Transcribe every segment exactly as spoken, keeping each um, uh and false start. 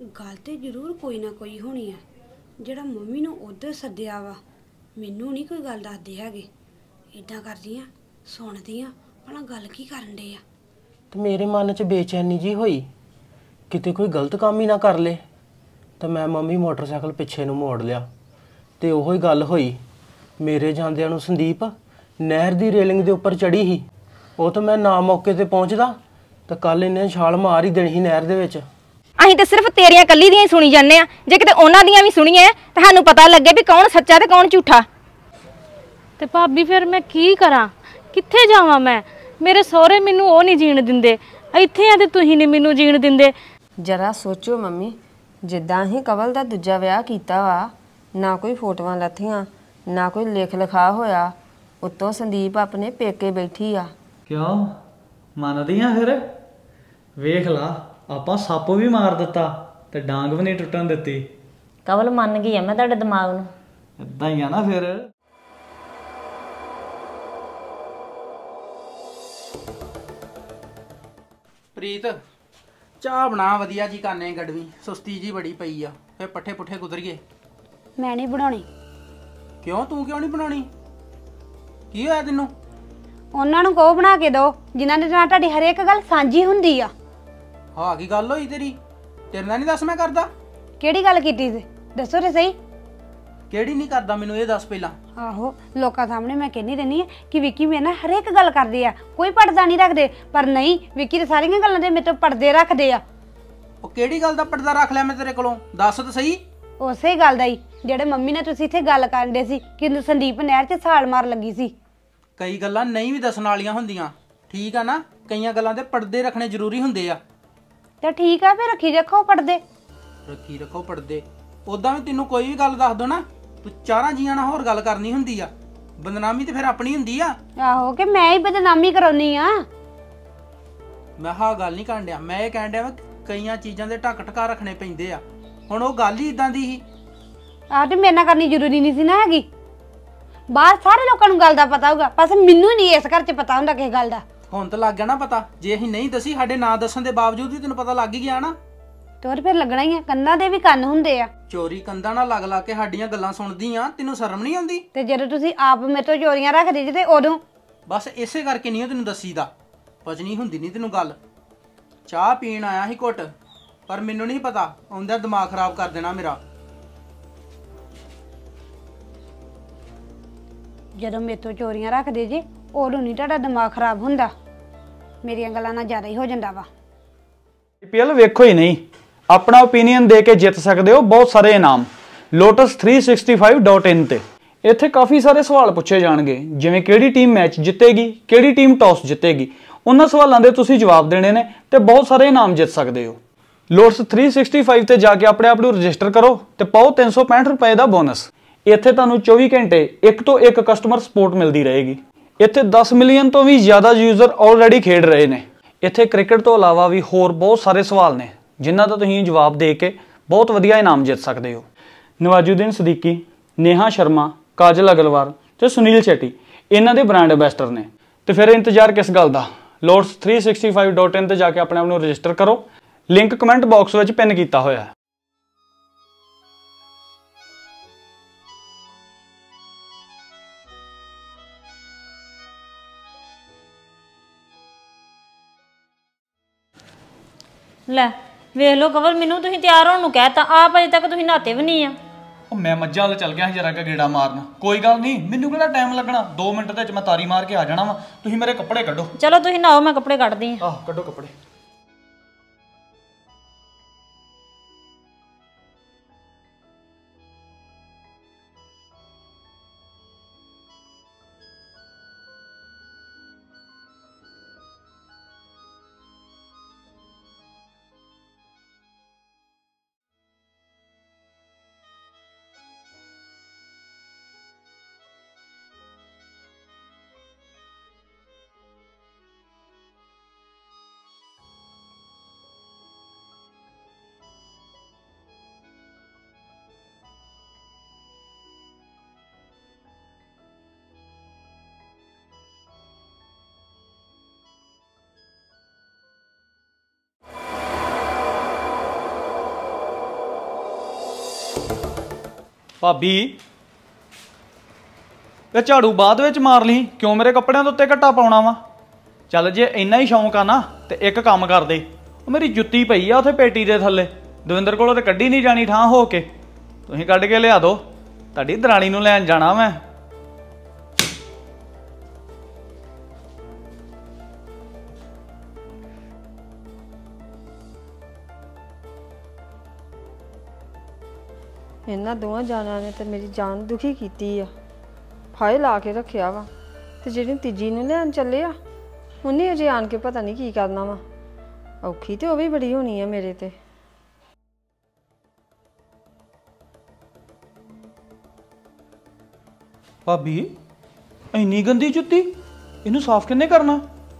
गल तो जरूर कोई ना कोई होनी है ਜਿਹੜਾ ਮੰਮੀ ਨੂੰ ਉਧਰ ਸੱਦਿਆ ਵਾ। ਮੈਨੂੰ ਨਹੀਂ ਕੋਈ ਗੱਲ ਦੱਸਦੇ ਹੈਗੇ। ਇਦਾਂ ਕਰਦੀ ਆ ਸੁਣਦੀ ਆ ਭਲਾ ਗੱਲ ਕੀ ਕਰਨ ਡੇ ਆ। ਤੇ ਮੇਰੇ ਮਨ 'ਚ ਬੇਚੈਨੀ ਜੀ ਹੋਈ ਕਿਤੇ ਕੋਈ ਗਲਤ ਕੰਮ ਹੀ ਨਾ ਕਰ ਲੇ। ਤਾਂ ਮੈਂ ਮੰਮੀ ਮੋਟਰਸਾਈਕਲ ਪਿੱਛੇ ਨੂੰ ਮੋੜ ਲਿਆ ਤੇ ਉਹੋ ਹੀ ਗੱਲ ਹੋਈ। ਮੇਰੇ ਜਾਂਦਿਆਂ ਨੂੰ ਸੰਦੀਪ ਨਹਿਰ ਦੀ ਰੇਲਿੰਗ ਦੇ ਉੱਪਰ ਚੜੀ ਸੀ। ਉਹ ਤਾਂ ਮੈਂ ਨਾ ਮੌਕੇ ਤੇ ਪਹੁੰਚਦਾ ਤਾਂ ਕੱਲ ਇਹਨੇ ਛਾਲ ਮਾਰ ਹੀ ਦੇਣੀ ਸੀ ਨਹਿਰ ਦੇ ਵਿੱਚ। ਅਸੀਂ ਤਾਂ ਸਿਰਫ ਤੇਰੀਆਂ ਕੱਲੀ ਦੀਆਂ ਹੀ ਸੁਣੀ ਜਾਂਦੇ ਆ। ਜੇ ਕਿਤੇ ਉਹਨਾਂ ਦੀਆਂ ਵੀ ਸੁਣੀਏ ਤਾਂ ਸਾਨੂੰ ਪਤਾ ਲੱਗੇ ਵੀ ਕੌਣ ਸੱਚਾ ਤੇ ਕੌਣ ਝੂਠਾ। ਤੇ ਭਾਬੀ ਫਿਰ ਮੈਂ ਕੀ ਕਰਾਂ, ਕਿੱਥੇ ਜਾਵਾਂ ਮੈਂ? ਮੇਰੇ ਸਹੁਰੇ ਮੈਨੂੰ ਉਹ ਨਹੀਂ ਜੀਣ ਦਿੰਦੇ, ਇੱਥੇ ਆ ਤੇ ਤੁਸੀਂ ਨਹੀਂ ਮੈਨੂੰ ਜੀਣ ਦਿੰਦੇ। ਜਰਾ ਸੋਚੋ ਮੰਮੀ, ਜਿੱਦਾਂ ਹੀ ਕਵਲ ਦਾ ਦੂਜਾ ਵਿਆਹ ਕੀਤਾ ਵਾ, ਨਾ ਕੋਈ ਫੋਟੋਆਂ ਲੱਥੀਆਂ ਨਾ ਕੋਈ ਲਿਖ ਲਿਖਾ ਹੋਇਆ, ਉੱਤੋਂ ਸੰਦੀਪ ਆਪਣੇ ਪੇਕੇ ਬੈਠੀ ਆ। ਕਿਉਂ ਮੰਨਦੀਆਂ ਫਿਰ? ਵੇਖ ਲਾ ਆਪਾਂ ਸੱਪ ਵੀ ਮਾਰ ਦਿੱਤਾ ਤੇ ਡਾਂਗ ਵੀ ਨਹੀਂ ਟੁੱਟਣ ਦਿੱਤੀ। ਕਵਲ ਮੰਨ ਗਈ ਆ ਮੈਂ ਤੁਹਾਡੇ ਦਿਮਾਗ ਨੂੰ। ਇਦਾਂ ਹੀ ਆ ਨਾ ਫਿਰ। ਪ੍ਰੀਤ ਚਾਹ ਬਣਾ ਵਧੀਆ ਜੀ ਕਰਨੇ ਗੜਵੀ ਸੁਸਤੀ ਜੀ ਬੜੀ ਪਈ ਆ। ਫੇ ਪੱਠੇ ਪੁੱਠੇ ਗੁਜ਼ਰੀਏ। ਮੈਂ ਨਹੀਂ ਬਣਾਉਣੀ। ਕਿਉਂ ਤੂੰ ਕਿਉਂ ਨਹੀਂ ਬਣਾਉਣੀ? ਕੀ ਹੋਇਆ ਤੈਨੂੰ? ਉਹਨਾਂ ਨੂੰ ਕਹੋ ਬਣਾ ਕੇ ਦਿਓ ਜਿਨ੍ਹਾਂ ਦੇ ਨਾਲ ਤੁਹਾਡੀ ਹਰੇਕ ਗੱਲ ਸਾਂਝੀ ਹੁੰਦੀ ਆ। ਹਾਂ ਕੀ ਗੱਲ ਹੋਈ ਤੇਰੀ? ਤੇਰੇ ਨਾਲ ਨਹੀਂ ਦੱਸ ਮੈਂ ਕਰਦਾ। ਕਿਹੜੀ ਗੱਲ ਕੀਤੀ ਸੀ ਦੱਸੋ ਤੇ ਸਹੀ। ਕਿਹੜੀ ਨਹੀਂ ਕਰਦਾ ਮੈਨੂੰ ਇਹ ਦੱਸ ਪਹਿਲਾਂ। ਆਹੋ ਲੋਕਾਂ ਸਾਹਮਣੇ ਮੈਂ ਕਹਿੰਦੀ ਰਹਿੰਦੀ ਆ ਕਿ ਵਿੱਕੀ ਮੇਰੇ ਨਾਲ ਹਰੇਕ ਗੱਲ ਕਰਦੇ ਆ, ਕੋਈ ਪਰਦਾ ਨਹੀਂ ਰੱਖਦੇ, ਪਰ ਨਹੀਂ ਵਿੱਕੀ ਤੇ ਸਾਰੀਆਂ ਗੱਲਾਂ ਦੇ ਮੇਰੇ ਤੋਂ ਪਰਦੇ ਰੱਖਦੇ ਆ। ਉਹ ਕਿਹੜੀ ਗੱਲ ਦਾ ਪਰਦਾ ਰੱਖ ਲਿਆ ਮੈਂ ਤੇਰੇ ਕੋਲੋਂ? ਦੱਸ ਤਾਂ ਸਹੀ। ਉਸੇ ਗੱਲ ਦਾ ਹੀ ਜਿਹੜੇ ਮੰਮੀ ਨੇ ਤੁਸੀਂ ਇੱਥੇ ਗੱਲ ਕਰਨ ਦੇ ਸੀ ਕਿ ਸੰਦੀਪ ਨਹਿਰ 'ਚ ਛਾਲ ਮਾਰ ਲੱਗੀ ਸੀ। ਕਈ ਗੱਲਾਂ ਨਹੀਂ ਵੀ ਦੱਸਣ ਵਾਲੀਆਂ ਹੁੰਦੀਆਂ, ਠੀਕ ਆ ਨਾ? ਕਈਆਂ ਗੱਲਾਂ ਦੇ ਪਰਦੇ ਰੱਖਣੇ ਜ਼ਰੂਰੀ ਹੁੰਦੇ ਆ। ਤੇ ਠੀਕ ਆ ਫਿਰ ਰੱਖੀ ਰੱਖੋ ਪਰਦੇ। ਰੱਖੀ ਰੱਖੋ ਪਰਦੇ। ਉਦਾਂ ਵੀ ਤੈਨੂੰ ਕੋਈ ਵੀ ਗੱਲ ਦੱਸ ਦੋ ਨਾ ਤੂੰ ਚਾਰਾਂ ਜੀਆਂ ਨਾਲ ਹੋਰ ਗੱਲ ਕਰਨੀ ਹੁੰਦੀ ਆ। ਬਦਨਾਮੀ ਤੇ ਫਿਰ ਆਪਣੀ ਹੁੰਦੀ ਆ। ਆਹੋ ਕਿ ਮੈਂ ਹੀ ਬਦਨਾਮੀ ਕਰਾਉਣੀ ਆ। ਮੈਂ ਹਾਂ ਗੱਲ ਨਹੀਂ ਕਰਨ ਡਿਆ, ਮੈਂ ਇਹ ਕਹਿਣ ਡਿਆ ਵਾ ਕਈਆਂ ਚੀਜ਼ਾਂ ਦੇ ਢੱਕ ਢਕਾ ਰੱਖਣੇ ਪੈਂਦੇ ਆ। ਹੁਣ ਉਹ ਗੱਲ ਹੀ ਇਦਾਂ ਦੀ ਸੀ। ਆਹ ਤੇ ਮੇਰੇ ਨਾਲ ਕਰਨੀ ਜ਼ਰੂਰੀ ਨਹੀਂ ਸੀ ਨਾ ਹੈਗੀ। ਬਾਹਰ ਸਾਰੇ ਲੋਕਾਂ ਨੂੰ ਗੱਲ ਦਾ ਪਤਾ ਹੋਊਗਾ, ਬਸ ਮੈਨੂੰ ਨਹੀਂ ਇਸ ਘਰ 'ਚ ਪਤਾ ਹੁੰਦਾ ਕਿਸੇ ਗੱਲ ਦਾ। ਹੁਣ ਤਾਂ ਲੱਗ ਗਿਆ ਨਾ ਪਤਾ। ਜੇ ਅਸੀਂ ਨਹੀਂ ਦੱਸੀ ਸਾਡੇ ਨਾਂ ਦੱਸਣ ਦੇ ਬਾਵਜੂਦ ਵੀ ਤੈਨੂੰ ਪਤਾ ਲੱਗ ਹੀ ਗਿਆ ਨਾ। ਤੋਰ ਫਿਰ ਲੱਗਣਾ ਹੀ ਆ, ਕੰਨਾਂ ਦੇ ਵੀ ਕੰਨ ਹੁੰਦੇ ਆ। ਚੋਰੀ ਕੰਧਾਂ ਨਾਲ ਲੱਗ ਲਾ ਕੇ ਸਾਡੀਆਂ ਗੱਲਾਂ ਸੁਣਦੀ ਆ, ਤੈਨੂੰ ਸ਼ਰਮ ਨਹੀਂ ਆਉਂਦੀ? ਤੇ ਜਦੋਂ ਤੁਸੀਂ ਆਪ ਮੇਰੇ ਤੋਂ ਚੋਰੀਆਂ ਰੱਖਦੇ ਜੇ ਤੇ ਉਦੋਂ ਬਸ ਇਸੇ ਕਰਕੇ ਨਹੀਂ ਤੈਨੂੰ ਦੱਸੀਦਾ। ਪਚਣੀ ਹੁੰਦੀ ਨਹੀਂ ਤੈਨੂੰ ਗੱਲ। ਚਾਹ ਪੀਣ ਆਇਆ ਸੀ ਘੁੱਟ, ਪਰ ਮੈਨੂੰ ਨਹੀਂ ਪਤਾ ਆਉਂਦਾ ਦਿਮਾਗ ਖਰਾਬ ਕਰ ਦੇਣਾ ਮੇਰਾ। ਜਦੋਂ ਮੇਰੇ ਤੋਂ ਚੋਰੀਆਂ ਰੱਖਦੇ ਜੇ ਉਦੋਂ ਨਹੀਂ ਤੁਹਾਡਾ ਦਿਮਾਗ ਖਰਾਬ ਹੁੰਦਾ, ਮੇਰੀਆਂ ਗੱਲਾਂ ਨਾਲ ਜ਼ਿਆਦਾ ਹੀ ਹੋ ਜਾਂਦਾ ਵਾ। ਆਈਪੀਐਲ ਵੇਖੋ ਹੀ ਨਹੀਂ, ਆਪਣਾ ਓਪੀਨੀਅਨ ਦੇ ਕੇ ਜਿੱਤ ਸਕਦੇ ਹੋ ਬਹੁਤ ਸਾਰੇ ਇਨਾਮ Lotus three sixty five dot in ਤੇ। ਇੱਥੇ ਕਾਫੀ ਸਾਰੇ ਸਵਾਲ ਪੁੱਛੇ ਜਾਣਗੇ, ਜਿਵੇਂ ਕਿਹੜੀ ਟੀਮ ਮੈਚ ਜਿੱਤੇਗੀ, ਕਿਹੜੀ ਟੀਮ ਟਾਸ ਜਿੱਤੇਗੀ। ਉਹਨਾਂ ਸਵਾਲਾਂ ਦੇ ਤੁਸੀਂ ਜਵਾਬ ਦੇਣੇ ਨੇ ਤੇ ਬਹੁਤ ਸਾਰੇ ਇਨਾਮ ਜਿੱਤ ਸਕਦੇ ਹੋ। ਲੋਟਸ ਥ੍ਰੀ ਸਿਕਸਟੀ ਫਾਈਵ ਤੇ ਜਾ ਕੇ ਆਪਣੇ ਆਪ ਨੂੰ ਰਜਿਸਟਰ ਕਰੋ ਤੇ ਪਾਓ ਤਿੰਨ ਸੌ ਪੈਂਹਠ ਰੁਪਏ ਦਾ ਬੋਨਸ। ਇੱਥੇ ਤੁਹਾਨੂੰ ਚੌਵੀ ਘੰਟੇ ਇੱਕ ਤੋਂ ਇੱਕ ਕਸਟਮਰ ਸਪੋਰਟ ਮਿਲਦੀ ਰਹੇਗੀ। ਇੱਥੇ ਦਸ ਮਿਲੀਅਨ ਤੋਂ ਵੀ ਜ਼ਿਆਦਾ ਯੂਜ਼ਰ ਆਲਰੇਡੀ ਖੇਡ ਰਹੇ ਨੇ। ਇੱਥੇ ਕ੍ਰਿਕਟ ਤੋਂ ਇਲਾਵਾ ਵੀ ਹੋਰ ਬਹੁਤ ਸਾਰੇ ਸਵਾਲ ਨੇ ਜਿਨ੍ਹਾਂ ਦਾ ਤੁਸੀਂ ਜਵਾਬ ਦੇ ਕੇ ਬਹੁਤ ਵਧੀਆ ਇਨਾਮ ਜਿੱਤ ਸਕਦੇ ਹੋ। ਨਵਾਜੁਦੀਨ ਸਦੀਕੀ, ਨੇਹਾ ਸ਼ਰਮਾ, ਕਾਜਲ ਅਗਰਵਾਲ ਤੇ ਸੁਨੀਲ ਸ਼ੈਟੀ ਇਹਨਾਂ ਦੇ ਬ੍ਰਾਂਡ ਐਂਬੈਸਡਰ ਨੇ। ਤੇ ਫਿਰ ਇੰਤਜ਼ਾਰ ਕਿਸ ਗੱਲ ਦਾ? Lotus three sixty five dot in ਤੇ ਜਾ ਕੇ ਆਪਣੇ ਆਪ ਨੂੰ ਰਜਿਸਟਰ ਕਰੋ। ਲਿੰਕ ਕਮੈਂਟ ਬਾਕਸ ਵਿੱਚ ਪਿੰਨ ਕੀਤਾ ਹੋਇਆ ਹੈ। ਲੈ ਵੇਖ ਲਓ ਕਵਲ, ਮੈਨੂੰ ਤੁਸੀਂ ਤਿਆਰ ਹੋਣ ਨੂੰ ਕਹਿਤਾ, ਆਪ ਅਜੇ ਤੱਕ ਤੁਸੀਂ ਨਹਾਤੇ ਵੀ ਨਹੀਂ ਆ। ਉਹ ਮੈਂ ਮੱਝਾਂ ਵੱਲ ਚੱਲ ਗਿਆ ਸੀ ਜਰਾ ਕ ਗੇੜਾ ਮਾਰਨ। ਕੋਈ ਗੱਲ ਨਹੀਂ, ਮੈਨੂੰ ਕਿਹੜਾ ਟਾਈਮ ਲੱਗਣਾ, ਦੋ ਮਿੰਟ ਦੇ ਵਿੱਚ ਮੈਂ ਤਾਰੀ ਮਾਰ ਕੇ ਆ ਜਾਣਾ ਵਾ। ਤੁਸੀਂ ਮੇਰੇ ਕੱਪੜੇ ਕੱਢੋ। ਚਲੋ ਤੁਸੀਂ ਨਹਾਓ, ਮੈਂ ਕੱਪੜੇ ਕੱਢਦੀ ਆ। ਆਹ ਕੱਢੋ ਕੱਪੜੇ। ਭਾਬੀ ਇਹ ਝਾੜੂ ਬਾਅਦ ਵਿੱਚ ਮਾਰ ਲਈ, ਕਿਉਂ ਮੇਰੇ ਕੱਪੜਿਆਂ ਦੇ ਉੱਤੇ ਘੱਟਾ ਪਾਉਣਾ ਵਾ? ਚੱਲ ਜੇ ਇੰਨਾ ਹੀ ਸ਼ੌਂਕ ਆ ਨਾ ਤੇ ਇੱਕ ਕੰਮ ਕਰ ਦੇ, ਉਹ ਮੇਰੀ ਜੁੱਤੀ ਪਈ ਆ ਉੱਥੇ ਪੇਟੀ ਦੇ ਥੱਲੇ, ਦਵਿੰਦਰ ਕੋਲੋਂ ਤੇ ਕੱਢੀ ਨਹੀਂ ਜਾਣੀ ਠਾਂ ਹੋ ਕੇ, ਤੁਸੀਂ ਕੱਢ ਕੇ ਲਿਆ ਦਿਓ, ਤੁਹਾਡੀ ਦਰਾਣੀ ਨੂੰ ਲੈਣ ਜਾਣਾ ਮੈਂ। ਇਹਨਾਂ ਦੋਵਾਂ ਜਾਨਾਂ ਨੇ ਤੇ ਮੇਰੀ ਜਾਨ ਦੁਖੀ ਕੀਤੀ ਆ, ਫਾਇ ਲਾ ਕੇ ਰੱਖਿਆ ਵਾ, ਤੇ ਜਿਹੜੀ ਤੀਜੀ ਨੂੰ ਲੈਣ ਚੱਲੇ ਆ ਉਹਨੇ ਅਜੇ ਆਣ ਕੇ ਪਤਾ ਨਹੀਂ ਕੀ ਕਰਨਾ ਵਾ। ਔਖੀ ਤੇ ਉਹ ਵੀ ਬੜੀ ਹੋਣੀ ਆ ਮੇਰੇ ਤੇ। ਭਾਬੀ ਇੰਨੀ ਗੰਦੀ ਜੁੱਤੀ, ਇਹਨੂੰ ਸਾਫ਼ ਕਿੰਨੇ ਕਰਨਾ?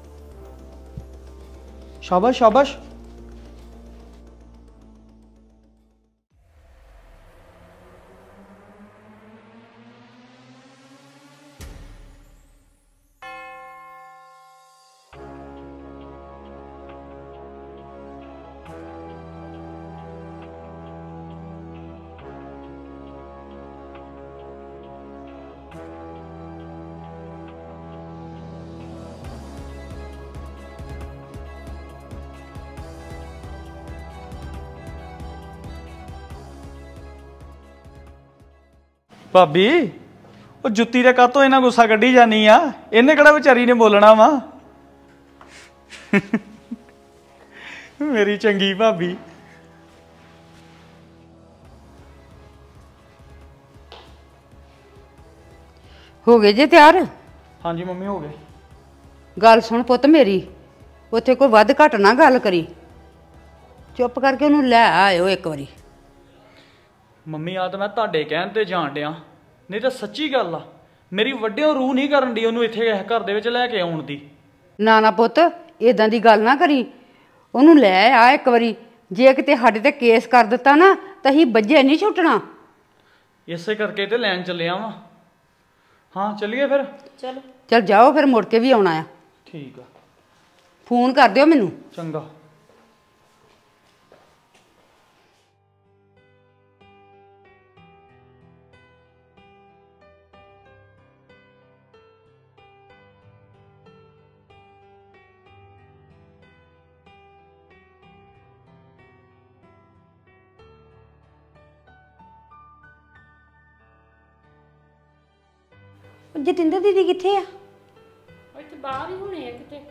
ਸ਼ਾਬਾਸ਼ ਸ਼ਾਬਾਸ਼। ਭਾਬੀ ਉਹ ਜੁੱਤੀ ਦੇ ਕਾਤੋਂ ਇਹਨਾਂ ਗੁੱਸਾ ਕੱਢੀ ਜਾਨੀ ਆ, ਇਹਨੇ ਕਿਹੜਾ ਵਿਚਾਰੀ ਨੇ ਬੋਲਣਾ ਵਾ। ਮੇਰੀ ਚੰਗੀ ਭਾਬੀ। ਹੋ ਗਏ ਜੇ ਤਿਆਰ? ਹਾਂਜੀ ਮੰਮੀ ਹੋ ਗਏ। ਗੱਲ ਸੁਣ ਪੁੱਤ ਮੇਰੀ, ਉੱਥੇ ਕੋਈ ਵੱਧ ਘੱਟ ਨਾ ਗੱਲ ਕਰੀ, ਚੁੱਪ ਕਰਕੇ ਉਹਨੂੰ ਲੈ ਆਇਓ ਇੱਕ ਵਾਰੀ। ਮੰਮੀ ਆ ਤਾਂ ਮੈਂ ਤੁਹਾਡੇ ਕਹਿਣ ਤੇ ਜਾਣ ਡਿਆ, ਨਹੀਂ ਤਾਂ ਸੱਚੀ ਗੱਲ ਆ, ਮੇਰੀ ਵੱਡਿਓ ਰੂਹ ਨਹੀਂ ਕਰਨ ਦੀ ਉਹਨੂੰ ਇੱਥੇ ਘਰ ਦੇ ਵਿੱਚ ਲੈ ਕੇ ਆਉਣ ਦੀ। ਨਾ ਨਾ ਪੁੱਤ ਇਦਾਂ ਦੀ ਗੱਲ ਨਾ ਕਰੀ, ਉਹਨੂੰ ਲੈ ਆ ਇੱਕ ਵਾਰੀ, ਜੇ ਕਿਤੇ ਸਾਡੇ ਤੇ ਕੇਸ ਕਰ ਦਿੱਤਾ ਨਾ ਤਾਂ ਅਸੀਂ ਬੱਝੇ ਨਹੀਂ ਛੁੱਟਣਾ। ਇਸੇ ਕਰਕੇ ਤੇ ਲੈਣ ਚੱਲਿਆ ਵਾਂ। ਹਾਂ ਚੱਲੀਏ ਫਿਰ। ਚਲੋ ਚੱਲ ਜਾਓ ਫਿਰ, ਮੁੜ ਕੇ ਵੀ ਆਉਣਾ ਆ। ਠੀਕ ਆ, ਫੋਨ ਕਰ ਦਿਓ ਮੈਨੂੰ। ਚੰਗਾ। ਜਤਿੰਦਰ ਦੀਦੀ ਕਿੱਥੇ ਆ? ਇੱਥੇ ਬਾਹਰ ਹੀ ਹੋਣੇ ਆ ਕਿਤੇ।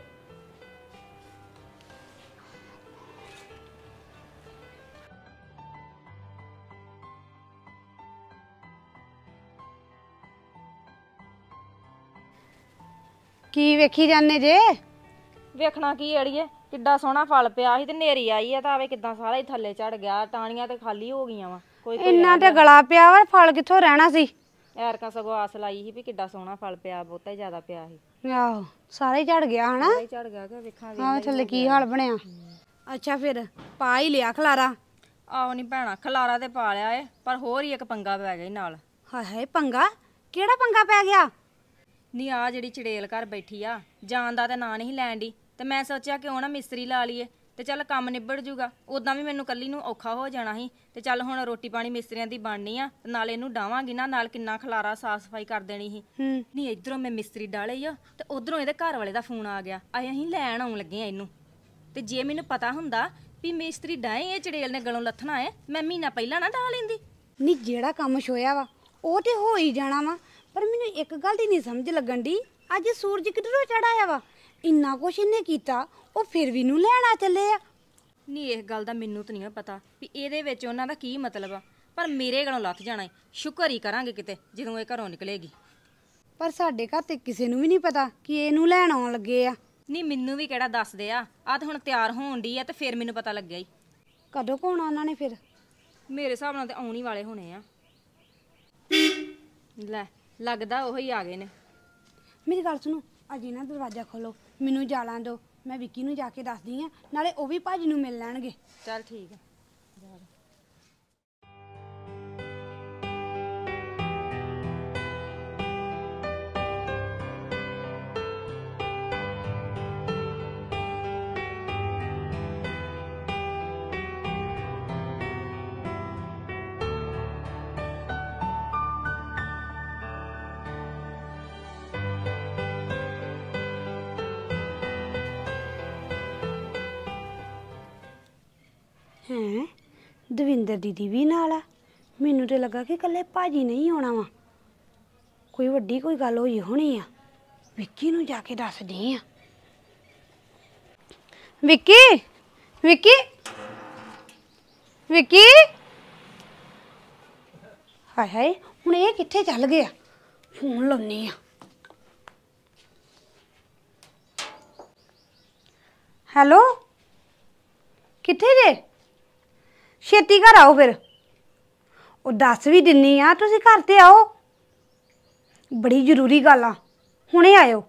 ਕੀ ਵੇਖੀ ਜਾਂਦੇ ਜੇ? ਵੇਖਣਾ ਕੀ ਅੜੀਏ, ਕਿੱਡਾ ਸੋਹਣਾ ਫਲ ਪਿਆ ਸੀ ਤੇ ਨੇਰੀ ਆਈ ਆ ਤਾਂ ਆਵੇ ਕਿੱਦਾਂ ਸਾਰਾ ਹੀ ਥੱਲੇ ਝੜ ਗਿਆ, ਟਾਹਣੀਆਂ ਤੇ ਖਾਲੀ ਹੋ ਗਈਆਂ ਵਾ। ਕੋਈ ਇੰਨਾ ਤੇ ਗਲਾ ਪਿਆ ਵਾ, ਫਲ ਕਿੱਥੋਂ ਰਹਿਣਾ ਸੀ? ਐਰਕਾ ਸਗੋਂ ਆਸ ਲਾਈ ਸੀ ਵੀ ਕਿੱਡਾ ਸੋਹਣਾ ਫਲ ਪਿਆ, ਬਹੁਤਾ ਹੀ ਜ਼ਿਆਦਾ ਪਿਆ ਸੀ। ਆਹੋ ਸਾਰਾ ਹੀ ਝੜ ਗਿਆ ਹਨਾ। ਸਾਰਾ ਹੀ ਝੜ ਗਿਆ ਕਿ ਵੇਖਾਂ ਹਾਂ ਥੱਲੇ ਕੀ ਹਾਲ ਬਣਿਆ। ਅੱਛਾ ਫਿਰ ਪਾ ਹੀ ਲਿਆ ਖਲਾਰਾ? ਆਹੋ ਨਹੀਂ ਭੈਣਾ, ਖਲਾਰਾ ਤੇ ਪਾ ਲਿਆ ਏ, ਪਰ ਹੋਰ ਹੀ ਇੱਕ ਪੰਗਾ ਪੈ ਗਿਆ ਨਾਲ। ਹਾਏ ਹਾਏ ਪੰਗਾ? ਕਿਹੜਾ ਪੰਗਾ ਪੈ ਗਿਆ? ਨਹੀਂ ਆ ਜਿਹੜੀ ਚੜੇਲ ਘਰ ਬੈਠੀ ਆ, ਜਾਣ ਦਾ ਤਾਂ ਨਾਂ ਨਹੀਂ ਲੈਣ ਦੀ, ਤੇ ਮੈਂ ਸੋਚਿਆ ਕਿਉਂ ਨਾ ਮਿਸਤਰੀ ਲਾ ਲਈਏ ਤੇ ਚੱਲ ਕੰਮ ਨਿਬੜ ਜੂਗਾ। ਉਦਾਂ ਵੀ ਮੈਨੂੰ ਕੱਲੀ ਨੂੰ ਔਖਾ ਹੋ ਜਾਣਾ ਸੀ, ਤੇ ਚੱਲ ਹੁਣ ਰੋਟੀ ਪਾਣੀ ਮਿਸਤਰੀਆਂ ਦੀ ਬਣਨੀ ਆ, ਤੇ ਨਾਲ ਇਹਨੂੰ ਡਾਵਾਂਗੀ ਨਾ, ਨਾਲ ਕਿੰਨਾ ਖਲਾਰਾ ਸਾਫ ਸਫਾਈ ਕਰ ਦੇਣੀ ਸੀ। ਨਹੀਂ ਇਧਰੋਂ ਮੈਂ ਮਿਸਤਰੀ ਡਾਲੇ ਆ ਤੇ ਉਧਰੋਂ ਇਹਦੇ ਘਰ ਵਾਲੇ ਦਾ ਫੋਨ ਆ ਗਿਆ, ਆਏ ਅਸੀਂ ਲੈਣ ਆਉਣ ਲੱਗੇ ਆ ਇਹਨੂੰ। ਤੇ ਜੇ ਮੈਨੂੰ ਪਤਾ ਹੁੰਦਾ ਵੀ ਮਿਸਤਰੀ ਡਾਏ ਇਹ ਚੜੇਲ ਨੇ ਗਲੋਂ ਲੱਥਣਾ ਏ, ਮੈਂ ਮਹੀਨਾ ਪਹਿਲਾਂ ਨਾ ਡਾ ਲੈਂਦੀ। ਨਹੀਂ ਜਿਹੜਾ ਕੰਮ ਛੋਇਆ ਵਾ ਉਹ ਤੇ ਹੋ ਹੀ ਜਾਣਾ ਵਾ, ਪਰ ਮੈਨੂੰ ਇੱਕ ਗੱਲ ਦੀ ਨਹੀਂ ਸਮਝ ਲੱਗਣ ਦੀ, ਅੱਜ ਸੂਰਜ ਕਿੱਧਰੋਂ ਚੜਾਇਆ ਵਾ? ਇੰਨਾ ਕੁਛ ਇਹਨੇ ਕੀਤਾ, ਉਹ ਫਿਰ ਵੀ ਨੂੰ ਲੈਣਾ ਚੱਲੇ ਆ। ਨਹੀਂ ਇਸ ਗੱਲ ਦਾ ਮੈਨੂੰ ਤਾਂ ਨਹੀਂ ਪਤਾ ਵੀ ਇਹਦੇ ਵਿੱਚ ਉਹਨਾਂ ਦਾ ਕੀ ਮਤਲਬ ਆ, ਪਰ ਮੇਰੇ ਗਲੋਂ ਲੱਥ ਜਾਣਾ ਏ। ਸ਼ੁਕਰ ਹੀ ਕਰਾਂਗੇ ਕਿਤੇ ਜਦੋਂ ਇਹ ਘਰੋਂ ਨਿਕਲੇਗੀ। ਪਰ ਸਾਡੇ ਘਰ ਤੇ ਕਿਸੇ ਨੂੰ ਵੀ ਨਹੀਂ ਪਤਾ ਕਿ ਇਹਨੂੰ ਲੈਣ ਆਉਣ ਲੱਗੇ ਆ। ਨਹੀਂ ਮੈਨੂੰ ਵੀ ਕਿਹੜਾ ਦੱਸਦੇ ਆ, ਆ ਤਾਂ ਹੁਣ ਤਿਆਰ ਹੋਣ ਦੀ ਆ ਤੇ ਫਿਰ ਮੈਨੂੰ ਪਤਾ ਲੱਗਿਆ ਈ। ਕਦੋਂ ਕੋਣਾ ਉਹਨਾਂ ਨੇ ਫਿਰ? ਮੇਰੇ ਹਿਸਾਬ ਨਾਲ ਤੇ ਆਉਣ ਹੀ ਵਾਲੇ ਹੋਣੇ ਆ। ਲੈ ਲੱਗਦਾ ਉਹ ਹੀ ਆ ਗਏ ਨੇ। ਮੇਰੀ ਗੱਲ ਸੁਣੋ, ਅਜੇ ਨਾ ਦਰਵਾਜ਼ਾ ਖੋਲੋ, ਮੈਨੂੰ ਜਾਲਾਂ ਦਿਓ, ਮੈਂ ਵਿੱਕੀ ਨੂੰ ਜਾ ਕੇ ਦੱਸਦੀ ਆ, ਨਾਲੇ ਉਹ ਵੀ ਭਾਜੀ ਨੂੰ ਮਿਲ ਲੈਣਗੇ। ਚੱਲ ਠੀਕ ਆ। ਹੈ ਦਵਿੰਦਰ ਦੀਦੀ ਵੀ ਨਾਲ ਆ। ਮੈਨੂੰ ਤੇ ਲੱਗਾ ਕਿ ਇਕੱਲੇ ਭਾਜੀ ਨਹੀਂ ਆਉਣਾ ਵਾ, ਕੋਈ ਵੱਡੀ ਕੋਈ ਗੱਲ ਹੋਈ ਹੋਣੀ ਆ। ਵਿੱਕੀ ਨੂੰ ਜਾ ਕੇ ਦੱਸਦੀ ਆ। ਵਿੱਕੀ ਵਿੱਕੀ ਵਿੱਕੀ ਹਾਏ ਹਾਏ, ਹੁਣ ਇਹ ਕਿੱਥੇ ਚੱਲ ਗਿਆ? ਫੋਨ ਲਾਉਣੀ ਆ। ਹੈਲੋ, ਕਿੱਥੇ ਜੇ? ਛੇਤੀ ਘਰ ਆਓ ਫਿਰ। ਉਹ ਦੱਸ ਵੀ ਦਿੰਨੀ ਆ, ਤੁਸੀਂ ਘਰ ਤੇ ਆਓ, ਬੜੀ ਜ਼ਰੂਰੀ ਗੱਲ ਆ। ਹੁਣੇ ਆਇਓ।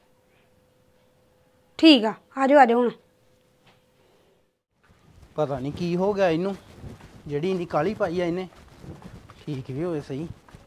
ਠੀਕ ਆ, ਆ ਜਾਓ ਆ ਜਾਓ। ਹੁਣ ਪਤਾ ਨਹੀਂ ਕੀ ਹੋ ਗਿਆ ਇਹਨੂੰ, ਜਿਹੜੀ ਇੰਨੀ ਕਾਲੀ ਪਾਈ ਆ ਇਹਨੇ। ਠੀਕ ਵੀ ਹੋਵੇ ਸਹੀ।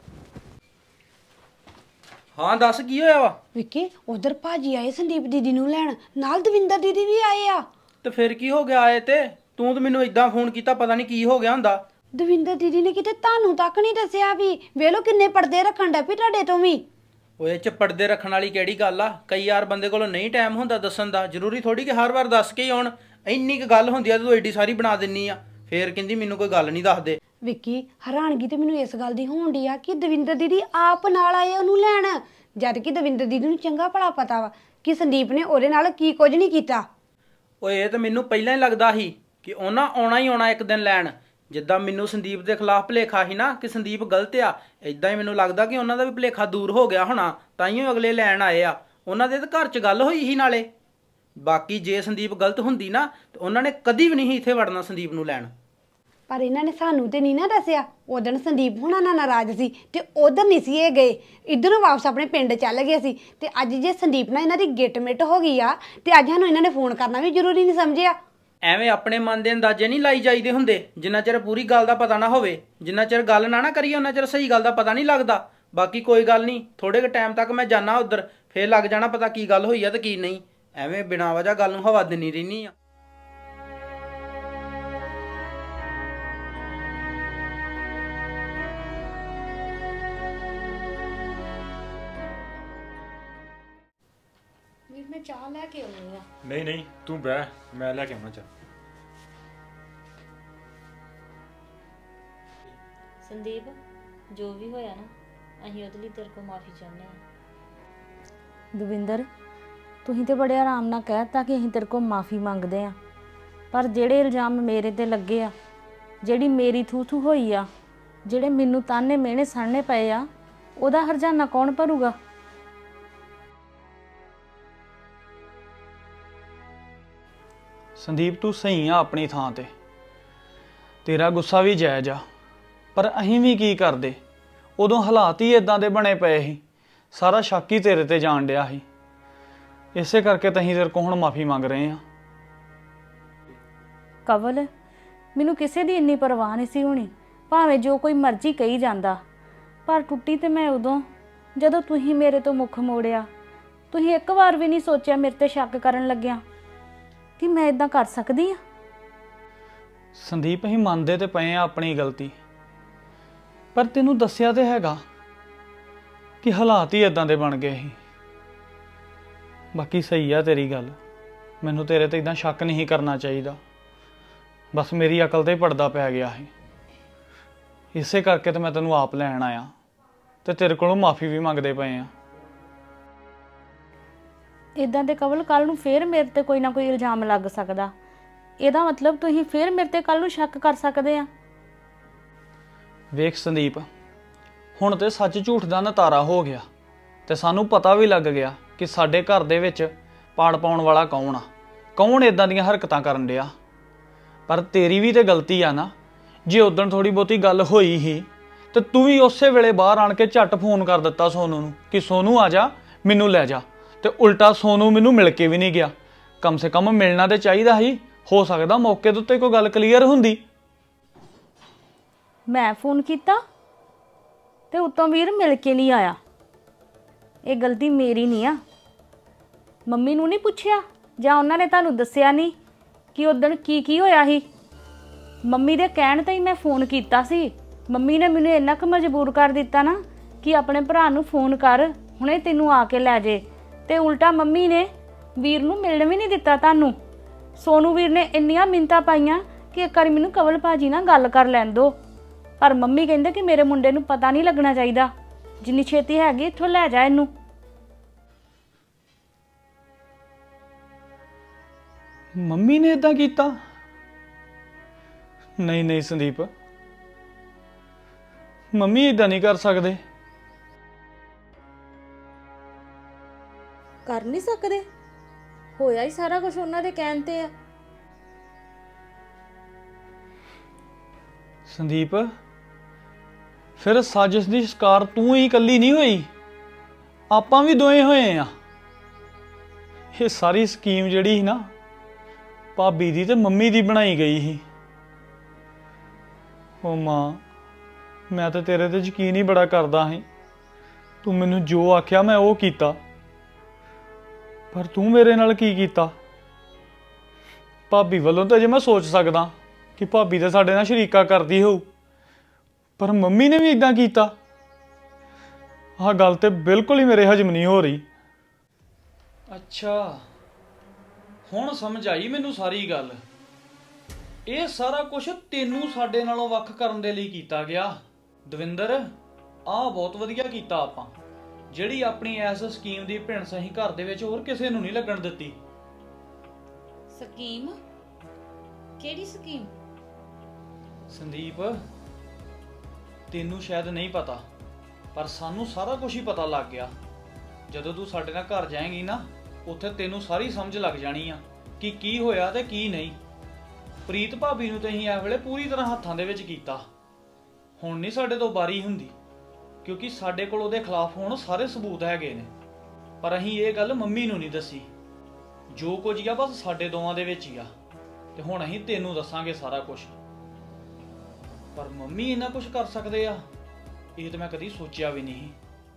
ਹਾਂ ਦੱਸ ਕੀ ਹੋਇਆ ਵਾ? ਵਿੱਕੀ, ਉਧਰ ਭਾਜੀ ਆਏ ਸੰਦੀਪ ਦੀਦੀ ਨੂੰ ਲੈਣ, ਨਾਲ ਦਵਿੰਦਰ ਦੀਦੀ ਵੀ ਆਏ ਆ। ਤੇ ਫਿਰ ਕੀ ਹੋ ਗਿਆ ਆਏ ਤੇ? ਤੂੰ ਤਾਂ ਮੈਨੂੰ ਇਦਾਂ ਫੋਨ ਕੀਤਾ, ਪਤਾ ਨਹੀਂ ਕੀ ਹੋ ਗਿਆ ਹੁੰਦਾ। ਦਵਿੰਦਰ ਦੀਦੀ ਨੇ ਕਿਤੇ ਤੁਹਾਨੂੰ ਤੱਕ ਨਹੀਂ ਦੱਸਿਆ ਵੀ ਵੇਖ ਲੋ ਕਿੰਨੇ ਪਰਦੇ ਰੱਖਣ ਡੈ ਪਈ ਤੁਹਾਡੇ ਤੋਂ ਵੀ। ਓਏ ਚ ਪਰਦੇ ਰੱਖਣ ਵਾਲੀ ਕਿਹੜੀ ਗੱਲ ਆ? ਕਈ ਯਾਰ ਬੰਦੇ ਕੋਲ ਨਹੀਂ ਟਾਈਮ ਹੁੰਦਾ ਦੱਸਣ ਦਾ। ਜ਼ਰੂਰੀ ਥੋੜੀ ਕਿ ਹਰ ਵਾਰ ਦੱਸ ਕੇ ਹੀ ਆਉਣ। ਇੰਨੀ ਕੁ ਗੱਲ ਹੁੰਦੀ ਆ ਤੂੰ ਐਡੀ ਸਾਰੀ ਬਣਾ ਦਿੰਨੀ ਆ, ਫੇਰ ਕਹਿੰਦੀ ਮੈਨੂੰ ਕੋਈ ਗੱਲ ਨਹੀਂ ਦੱਸਦੇ। ਵਿੱਕੀ, ਹੈਰਾਨਗੀ ਤੇ ਮੈਨੂੰ ਇਸ ਗੱਲ ਦੀ ਹੋਣ ਡਈ ਆ ਕਿ ਦਵਿੰਦਰ ਦੀਦੀ ਆਪ ਨਾਲ ਆਏ ਉਹਨੂੰ ਲੈਣ, ਜਦ ਕਿ ਦਵਿੰਦਰ ਦੀਦੀ ਨੂੰ ਚੰਗਾ ਭਲਾ ਪਤਾ ਵਾ ਕਿ ਸੰਦੀਪ ਨੇ ਉਹਦੇ ਨਾਲ ਕੀ ਕੁਝ ਨਹੀਂ ਕੀਤਾ। ਓਏ ਇਹ ਤਾਂ ਮੈਨੂੰ ਪਹਿਲਾਂ ਹੀ ਲੱਗਦਾ ਸੀ ਕਿ ਉਹਨਾਂ ਆਉਣਾ ਹੀ ਆਉਣਾ ਇੱਕ ਦਿਨ ਲੈਣ। ਜਿੱਦਾਂ ਮੈਨੂੰ ਸੰਦੀਪ ਦੇ ਖਿਲਾਫ ਭੁਲੇਖਾ ਸੀ ਨਾ ਕਿ ਸੰਦੀਪ ਗਲਤ ਆ, ਇਦਾਂ ਹੀ ਮੈਨੂੰ ਲੱਗਦਾ ਕਿ ਉਹਨਾਂ ਦਾ ਵੀ ਭੁਲੇਖਾ ਦੂਰ ਹੋ ਗਿਆ ਹੋਣਾ, ਤਾਈਓ ਅਗਲੇ ਲੈਣ ਆਏ ਆ। ਉਹਨਾਂ ਦੇ ਤਾਂ ਘਰ 'ਚ ਗੱਲ ਹੋਈ ਸੀ ਨਾਲੇ। ਬਾਕੀ ਜੇ ਸੰਦੀਪ ਗਲਤ ਹੁੰਦੀ ਨਾ ਤੇ ਉਹਨਾਂ ਨੇ ਕਦੀ ਵੀ ਨਹੀਂ ਇੱਥੇ ਵੜਨਾ ਸੰਦੀਪ ਨੂੰ ਲੈਣ। ਪਰ ਇਹਨਾਂ ਨੇ ਸਾਨੂੰ ਤੇ ਨਹੀਂ ਨਾ ਦੱਸਿਆ। ਉਦੋਂ ਸੰਦੀਪ ਹੁਣਾਂ ਨਾਲ ਨਾਰਾਜ਼ ਸੀ ਤੇ ਉਧਰ ਨਹੀਂ ਸੀ ਇਹ ਗਏ, ਇੱਧਰੋਂ ਵਾਪਸ ਆਪਣੇ ਪਿੰਡ ਚੱਲ ਗਏ ਸੀ। ਤੇ ਅੱਜ ਜੇ ਸੰਦੀਪ ਨਾਲ ਇਹਨਾਂ ਦੀ ਗਿੱਟ ਮਿੱਟ ਹੋ ਗਈ ਆ ਤੇ ਅੱਜ ਸਾਨੂੰ ਇਹਨਾਂ ਨੇ ਫੋਨ ਕਰਨਾ ਵੀ ਜ਼ਰੂਰੀ ਨਹੀਂ ਸਮਝਿਆ। ਐਵੇਂ ਆਪਣੇ ਮਨ ਦੇ ਅੰਦਾਜ਼ੇ ਨਹੀਂ ਲਾਈ ਜਾਈਦੇ ਹੁੰਦੇ। ਜਿੰਨਾ ਚਿਰ ਪੂਰੀ ਗੱਲ ਦਾ ਪਤਾ ਨਾ ਹੋਵੇ, ਜਿੰਨਾ ਚਿਰ ਗੱਲ ਨਾ ਨਾ ਕਰੀਏ, ਉਹਨਾਂ ਚਿਰ ਸਹੀ ਗੱਲ ਦਾ ਪਤਾ ਨਹੀਂ ਲੱਗਦਾ। ਬਾਕੀ ਕੋਈ ਗੱਲ ਨਹੀਂ, ਥੋੜੇ ਕੁ ਟਾਈਮ ਤੱਕ ਮੈਂ ਜਾਣਾ ਉੱਧਰ, ਫੇਰ ਲੱਗ ਜਾਣਾ ਪਤਾ ਕੀ ਗੱਲ ਹੋਈ ਆ ਤੇ ਕੀ ਨਹੀਂ। ਐਵੇਂ ਬਿਨਾਂ ਵਜ੍ਹਾ ਗੱਲ ਨੂੰ ਹਵਾ ਦਿੰਨੀ ਰਹਿਨੀ ਆ। ਵੀਰ ਮੈਂ ਚਾਹ ਲੈ ਕੇ ਆਉਂਦੀ ਆ। ਨਹੀਂ ਨਹੀਂ ਤੂੰ ਬਹਿ, ਮੈਂ ਲੈ ਕੇ ਆਉਣਾ ਚਾਹ। ਸੰਦੀਪ, ਜੋ ਵੀ ਹੋਇਆ ਨਾ, ਅਸੀਂ ਉਹਦੇ ਲਈ ਤੇਰੇ ਕੋਲ ਮਾਫੀ ਚਾਹੁੰਦੇ ਹਾਂ। ਦਵਿੰਦਰ, ਤੁਸੀਂ ਤੇ ਬੜੇ ਆਰਾਮ ਨਾਲ ਕਹਿਤਾ ਕਿ ਅਸੀਂ ਤੇਰੇ ਕੋਲ ਮਾਫੀ ਮੰਗਦੇ ਆ, ਪਰ ਜਿਹੜੇ ਇਲਜ਼ਾਮ ਮੇਰੇ ਤੇ ਲੱਗੇ ਆ, ਜਿਹੜੀ ਮੇਰੀ ਥੂ ਥੂ ਹੋਈ ਆ, ਜਿਹੜੇ ਮੈਨੂੰ ਤਾਨੇ ਮਿਹਣੇ ਸੜਨੇ ਪਏ ਆ, ਉਹਦਾ ਹਰਜਾਨਾ ਕੌਣ ਭਰੂਗਾ? ਸੰਦੀਪ ਤੂੰ ਸਹੀ ਆ ਆਪਣੀ ਥਾਂ ਤੇ, ਤੇਰਾ ਗੁੱਸਾ ਵੀ ਜਾਇਜ਼ ਆ, ਪਰ ਅਸੀਂ ਵੀ ਕੀ ਕਰਦੇ? ਉਦੋਂ ਹਾਲਾਤ ਹੀ ਇਦਾਂ ਦੇ ਬਣੇ ਪਏ ਸੀ, ਸਾਰਾ ਸ਼ੱਕ ਹੀ ਤੇਰੇ ਤੇ ਜਾਣ ਡਿਆ ਸੀ। ਇਸੇ ਕਰਕੇ ਤਾਂ ਅਸੀਂ ਤੇਰੇ ਕੋਲ ਹੁਣ ਮਾਫੀ ਮੰਗ ਰਹੇ ਹਾਂ। ਕਵਲ, ਮੈਨੂੰ ਕਿਸੇ ਦੀ ਇੰਨੀ ਪਰਵਾਹ ਨਹੀਂ ਸੀ ਹੋਣੀ, ਭਾਵੇਂ ਜੋ ਕੋਈ ਮਰਜ਼ੀ ਕਹੀ ਜਾਂਦਾ, ਪਰ ਟੁੱਟੀ ਤੇ ਮੈਂ ਉਦੋਂ ਜਦੋਂ ਤੁਸੀਂ ਮੇਰੇ ਤੋਂ ਮੁੱਖ ਮੋੜਿਆ। ਤੁਸੀਂ ਇੱਕ ਵਾਰ ਵੀ ਨਹੀਂ ਸੋਚਿਆ ਮੇਰੇ ਤੇ ਸ਼ੱਕ ਕਰਨ ਲੱਗਿਆ ਕਿ ਮੈਂ ਇਦਾਂ ਕਰ ਸਕਦੀ ਹਾਂ। ਸੰਦੀਪ ਅਸੀਂ ਮੰਨਦੇ ਤੇ ਪਏ ਆ ਆਪਣੀ ਗਲਤੀ, ਪਰ ਤੈਨੂੰ ਦੱਸਿਆ ਤੇ ਹੈਗਾ ਕਿ ਹਾਲਾਤ ਹੀ ਇਦਾਂ ਦੇ ਬਣ ਗਏ ਸੀ। ਬਾਕੀ ਸਹੀ ਆ ਤੇਰੀ ਗੱਲ, ਮੈਨੂੰ ਤੇਰੇ ਤੇ ਇਦਾਂ ਸ਼ੱਕ ਨਹੀਂ ਕਰਨਾ ਚਾਹੀਦਾ, ਬਸ ਮੇਰੀ ਅਕਲ ਤੇ ਪੜਦਾ ਪੈ ਗਿਆ ਸੀ। ਇਸੇ ਕਰਕੇ ਤੇ ਮੈਂ ਤੈਨੂੰ ਆਪ ਲੈਣ ਆਇਆ ਤੇ ਤੇਰੇ ਕੋਲੋਂ ਮਾਫੀ ਵੀ ਮੰਗਦੇ ਪਏ ਆ। ਇਦਾਂ ਦੇ ਕਵਲ ਕੱਲ ਨੂੰ ਫੇਰ ਮੇਰੇ ਤੇ ਕੋਈ ਨਾ ਕੋਈ ਇਲਜ਼ਾਮ ਲੱਗ ਸਕਦਾ, ਇਹਦਾ ਮਤਲਬ ਤੁਸੀਂ ਫੇਰ ਮੇਰੇ ਤੇ ਕੱਲ ਨੂੰ ਸ਼ੱਕ ਕਰ ਸਕਦੇ ਆ। ਵੇਖ ਸੰਦੀਪ, ਹੁਣ ਤੇ ਸੱਚ ਝੂਠ ਦਾ ਨਤਾਰਾ ਹੋ ਗਿਆ ਤੇ ਸਾਨੂੰ ਪਤਾ ਵੀ ਲੱਗ ਗਿਆ ਕਿ ਸਾਡੇ ਘਰ ਦੇ ਵਿੱਚ ਪਾੜ ਪਾਉਣ ਵਾਲਾ ਕੌਣ ਆ, ਕੌਣ ਇਦਾਂ ਦੀਆਂ ਹਰਕਤਾਂ ਕਰਨ ਡਿਆ। ਪਰ ਤੇਰੀ ਵੀ ਤੇ ਗਲਤੀ ਆ ਨਾ, ਜੇ ਉਦੋਂ ਥੋੜੀ ਬਹੁਤੀ ਗੱਲ ਹੋਈ ਹੀ ਤੇ ਤੂੰ ਵੀ ਉਸੇ ਵੇਲੇ ਬਾਹਰ ਆਣ ਕੇ ਝੱਟ ਫੋਨ ਕਰ ਦਿੱਤਾ ਸੋਨੂ ਨੂੰ ਕਿ ਸੋਨੂ ਆ ਜਾ, ਮੈਨੂੰ ਲੈ ਜਾ, ਤੇ ਉਲਟਾ ਸੋਨੂ ਮੈਨੂੰ ਮਿਲ ਕੇ ਵੀ ਨਹੀਂ ਗਿਆ। ਕਮ ਸੇ ਕਮ ਮਿਲਣਾ ਤੇ ਚਾਹੀਦਾ ਸੀ, ਹੋ ਸਕਦਾ ਮੌਕੇ ਦੇ ਉੱਤੇ ਕੋਈ ਗੱਲ ਕਲੀਅਰ ਹੁੰਦੀ। ਮੈਂ ਫੋਨ ਕੀਤਾ ਤੇ ਉਤੋਂ ਵੀਰ ਮਿਲ ਕੇ ਨਹੀਂ ਆਇਆ। ਇਹ ਗਲਤੀ ਮੇਰੀ ਨਹੀਂ ਆ। ਮੰਮੀ ਨੂੰ ਨਹੀਂ ਪੁੱਛਿਆ ਜਾਂ ਉਹਨਾਂ ਨੇ ਤੁਹਾਨੂੰ ਦੱਸਿਆ ਨਹੀਂ ਕਿ ਉਦੋਂ ਕੀ ਕੀ ਹੋਇਆ ਸੀ? ਮੰਮੀ ਦੇ ਕਹਿਣ ਤੇ ਹੀ ਮੈਂ ਫੋਨ ਕੀਤਾ ਸੀ। ਮੰਮੀ ਨੇ ਮੈਨੂੰ ਇੰਨਾ ਕੁ ਮਜਬੂਰ ਕਰ ਦਿੱਤਾ ਨਾ ਕਿ ਆਪਣੇ ਭਰਾ ਨੂੰ ਫੋਨ ਕਰ, ਹੁਣੇ ਤੈਨੂੰ ਆ ਕੇ ਲੈ ਜੇ, ਤੇ ਉਲਟਾ ਮੰਮੀ ਨੇ ਵੀਰ ਨੂੰ ਮਿਲਣ ਵੀ ਨਹੀਂ ਦਿੱਤਾ ਤੁਹਾਨੂੰ। ਸੋਨੂ ਵੀਰ ਨੇ ਇੰਨੀਆਂ ਮਿੰਨਤਾਂ ਪਾਈਆਂ ਕਿ ਇੱਕ ਵਾਰੀ ਮੈਨੂੰ ਕਵਲ ਭਾਜੀ ਨਾਲ ਗੱਲ ਕਰ ਲੈਣ ਦਿਓ, ਪਰ ਮੰਮੀ ਕਹਿੰਦੇ ਕਿ ਮੇਰੇ ਮੁੰਡੇ ਨੂੰ ਪਤਾ ਨਹੀਂ ਲੱਗਣਾ ਚਾਹੀਦਾ, ਜਿੰਨੀ ਛੇਤੀ ਹੈਗੀ ਇੱਥੋਂ ਲੈ ਜਾ ਇਹਨੂੰ। ਮੰਮੀ ਨੇ ਇਦਾਂ ਕੀਤਾ? ਨਹੀਂ ਨਹੀਂ ਸੰਦੀਪ, ਮੰਮੀ ਇਦਾਂ ਨਹੀਂ ਕਰ ਸਕਦੇ। ਕਰ ਨਹੀਂ ਸਕਦੇ, ਹੋਇਆ ਹੀ ਸਾਰਾ ਕੁਝ ਉਹਨਾਂ ਦੇ ਕਹਿਣ ਤੇ ਆ। ਸੰਦੀਪ, ਫਿਰ ਸਾਜ਼ਿਸ਼ ਦੀ ਸ਼ਿਕਾਰ ਤੂੰ ਹੀ ਇਕੱਲੀ ਨਹੀਂ ਹੋਈ, ਆਪਾਂ ਵੀ ਦੋਏ ਹੋਏ ਆ। ਇਹ ਸਾਰੀ ਸਕੀਮ ਜਿਹੜੀ ਸੀ ਨਾ, ਭਾਬੀ ਦੀ ਤੇ ਮੰਮੀ ਦੀ ਬਣਾਈ ਗਈ ਸੀ। ਓ ਮਾਂ, ਮੈਂ ਤਾਂ ਤੇਰੇ ਤੇ ਯਕੀਨ ਹੀ ਬੜਾ ਕਰਦਾ ਸੀ, ਤੂੰ ਮੈਨੂੰ ਜੋ ਆਖਿਆ ਮੈਂ ਉਹ ਕੀਤਾ, ਪਰ ਤੂੰ ਮੇਰੇ ਨਾਲ ਕੀ ਕੀਤਾ? ਭਾਬੀ ਵੱਲੋਂ ਤਾਂ ਜੇ ਮੈਂ ਸੋਚ ਸਕਦਾ ਕਿ ਭਾਬੀ ਤਾਂ ਸਾਡੇ ਨਾਲ ਸ਼ਰੀਕਾ ਕਰਦੀ ਹੋਊ, ਪਰ ਮੰਮੀ ਨੇ ਵੀ ਇਦਾਂ ਕੀਤਾ। ਆਹ ਗੱਲ ਤੇ ਬਿਲਕੁਲ ਹੀ ਮੇਰੇ ਹਜਮ ਨਹੀਂ ਹੋ ਰਹੀ। ਅੱਛਾ, ਹੁਣ ਸਮਝ ਆਈ ਮੈਨੂੰ ਸਾਰੀ ਗੱਲ। ਇਹ ਸਾਰਾ ਕੁਝ ਤੈਨੂੰ ਸਾਡੇ ਨਾਲੋਂ ਵੱਖ ਕਰਨ ਦੇ ਲਈ ਕੀਤਾ ਗਿਆ। ਦਵਿੰਦਰ, ਆਹ ਬਹੁਤ ਵਧੀਆ ਕੀਤਾ ਆਪਾਂ, ਜਿਹੜੀ ਆਪਣੀ ਐਸ ਸਕੀਮ ਦੀ ਭਿਣਸ ਅਸੀਂ ਘਰ ਦੇ ਵਿੱਚ ਹੋਰ ਕਿਸੇ ਨੂੰ ਨਹੀਂ ਲੱਗਣ ਦਿੱਤੀ। ਸਕੀਮ? ਕਿਹੜੀ ਸਕੀਮ? ਸੰਦੀਪ, ਤੈਨੂੰ ਸ਼ਾਇਦ ਨਹੀਂ ਪਤਾ, ਪਰ ਸਾਨੂੰ ਸਾਰਾ ਕੁਝ ਹੀ ਪਤਾ ਲੱਗ ਗਿਆ। ਜਦੋਂ ਤੂੰ ਸਾਡੇ ਨਾਲ ਘਰ ਜਾਏਂਗੀ ਨਾ, ਉੱਥੇ ਤੈਨੂੰ ਸਾਰੀ ਸਮਝ ਲੱਗ ਜਾਣੀ ਆ ਕਿ ਕੀ ਹੋਇਆ ਤੇ ਕੀ ਨਹੀਂ। ਪ੍ਰੀਤ ਭਾਬੀ ਨੂੰ ਤਾਂ ਅਸੀਂ ਇਸ ਵੇਲੇ ਪੂਰੀ ਤਰ੍ਹਾਂ ਹੱਥਾਂ ਦੇ ਵਿੱਚ ਕੀਤਾ। ਹੁਣ ਨਹੀਂ ਸਾਡੇ ਤੋਂ ਬਾਰੀ ਹੁੰਦੀ, ਕਿਉਂਕਿ ਸਾਡੇ ਕੋਲ ਉਹਦੇ ਖਿਲਾਫ ਹੁਣ ਸਾਰੇ ਸਬੂਤ ਹੈਗੇ ਨੇ। ਪਰ ਅਸੀਂ ਇਹ ਗੱਲ ਮੰਮੀ ਨੂੰ ਨਹੀਂ ਦੱਸੀ। ਜੋ ਕੁਝ ਆ ਬਸ ਸਾਡੇ ਦੋਵਾਂ ਦੇ ਵਿੱਚ ਹੀ ਆ, ਤੇ ਹੁਣ ਅਸੀਂ ਤੈਨੂੰ ਦੱਸਾਂਗੇ ਸਾਰਾ ਕੁਝ। ਪਰ ਮੰਮੀ ਇੰਨਾ ਕੁਝ ਕਰ ਸਕਦੇ ਆ, ਇਹ ਤਾਂ ਮੈਂ ਕਦੀ ਸੋਚਿਆ ਵੀ ਨਹੀਂ।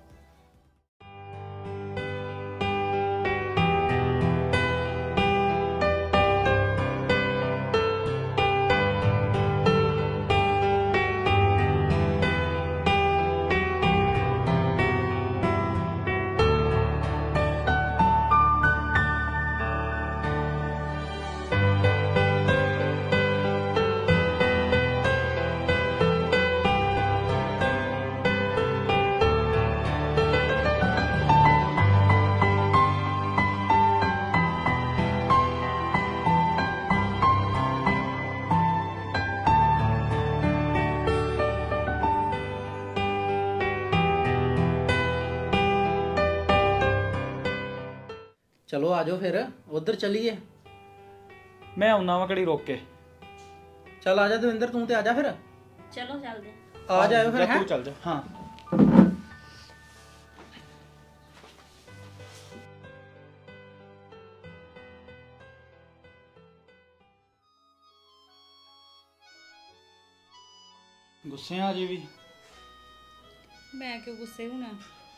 ਚਲੋ ਆ ਜਾਓ ਫਿਰ ਉਧਰ ਚੱਲੀਏ। ਮੈਂ ਆਉਣਾ ਵਾ ਘੜੀ ਰੋਕ ਕੇ। ਚੱਲ ਆ ਜਾ ਦਵਿੰਦਰ, ਤੂੰ ਤੇ ਆ ਜਾ ਫਿਰ। ਚਲੋ ਚੱਲਦੇ ਆ ਜਾਇਓ ਫਿਰ। ਤੂੰ ਚੱਲ ਜਾ। ਹਾਂ, ਗੁੱਸੇ ਆ ਜੀ ਵੀ? ਮੈਂ ਕਿਉਂ ਗੁੱਸੇ ਹੋਣਾ?